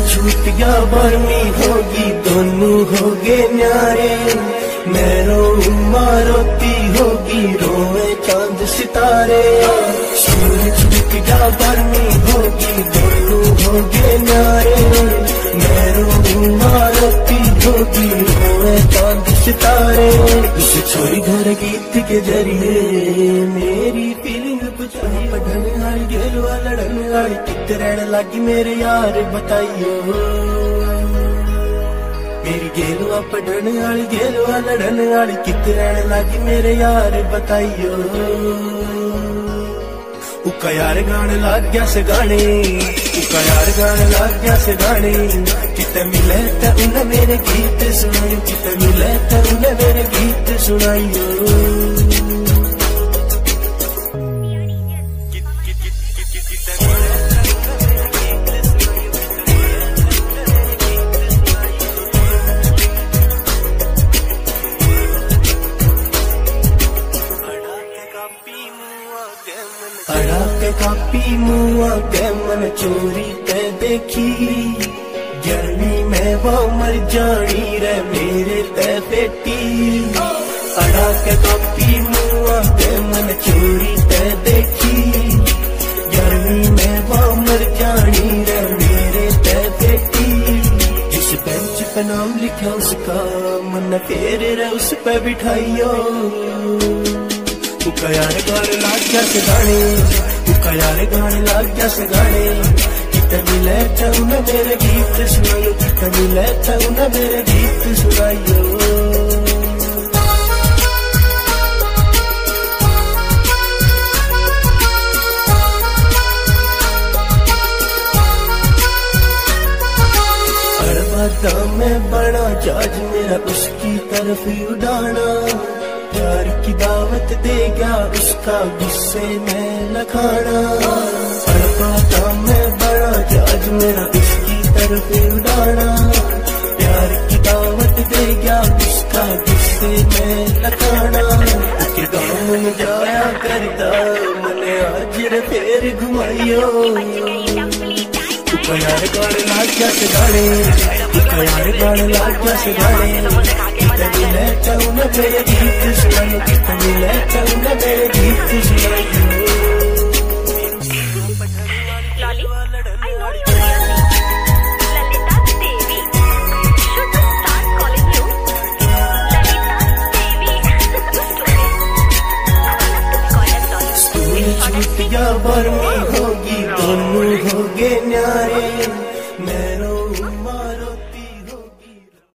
छूट गया बर्मी होगी दोनों हो गए न्यारे। मैं रोऊं रोती होगी रोए चांद सितारे। सूरज छूट गया बर्मी होगी दोनों हो गए न्यारे। मैं रोऊं रोती होगी रोए चांद सितारे। उस छोरी घर गीत के जरिए मेरी फीलिंग बुझाई। पढ़ने वाली गेलवा लड़ने वाली कित रहने लगी मेरे यार बताइयो। मेरी गेलवा पढ़ने वाली गेलवा लड़ने वाली कित रहने लगी मेरे यार बताइयो। उका यार गाने लग गया से गाने, उका यार गाने लग गया से गाने। किते मिले ते उन्हें मेरे गीत सुनाई, किते मिले ते उन्हें मेरे गीत सुनाइयो। अड़ा के कापी मुआ के मन चोरी ते देखी। गर्मी में वो मर जानी रे मेरे ते बेटी। अड़ा के कापी मुआ के मन चोरी ते देखी। गर्मी में वो मर जानी रे मेरे ते बेटी। जिस बेंच पे नाम लिखा उसका मन फेर रे उस पे बिठाइयो। उका यार गाने लग गया से गाने, उका यार गाने लग गया से गाने। किते मिले ते उन्हें मेरे गीत सुनाइयो, किते मिले ते उन्हें मेरे गीत सुनाइयो। हर बात में बड़ा जहाज मेरा उसकी तरफ उड़ाना। प्यार की दावत देगा उसका गुस्से में लखाना। हर बात में बड़ा जहाज मेरा उसकी तरफ उड़ाना। प्यार की दावत देगा उसका गुस्से में लखाना। उसके गाँव में जाया करता मने आज फेर घुमाइयो। उका यार गाने लग गया से गाने, उका यार गाने लग गया से गाने। किते मिले ते उन्हें मेरे गीत सुनाइयो, किते मिले ते उन्हें मेरे गीत सुनाइयो। Lolly, I know your real name, Lalita Devi. Should we start calling you Lalita Devi? I would love to be called as Lolly. छूट गया बर्मी होगी दोनों हो गए न्यारे। मैं रोऊं